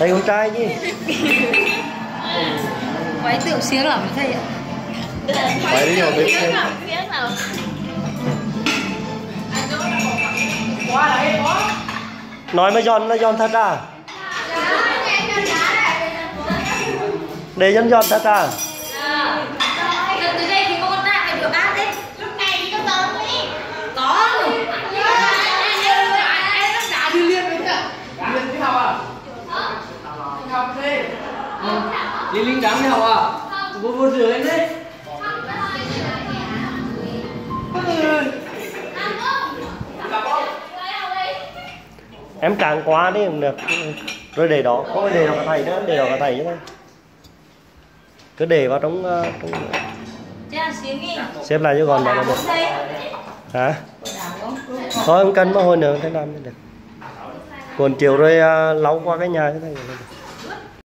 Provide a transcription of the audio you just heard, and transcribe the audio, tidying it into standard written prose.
Thầy con trai chứ. Quấy tiểu siếng lắm thầy ạ. Quấy đi rồi biết. Nói mà giòn thật à? Để giòn thật à? Từ đây thì con đang phải rửa bát đấy. Lúc này thì con giòn đi. Có. Em nó đã đi liên với cả. Liên đi học à? Học đi. Liên Linh đáng đi học à? Vô rửa lên đi. Em càng quá đi cũng được. Rồi để đó, không phải để đó cả thầy nữa, để đó cả thầy chứ thôi. Cứ để vào trong xếp lại cho gọn đó là được. Hả? Thôi không cần mà hồi nữa thế làm được. Còn chiều rồi lau qua cái nhà thế này là được.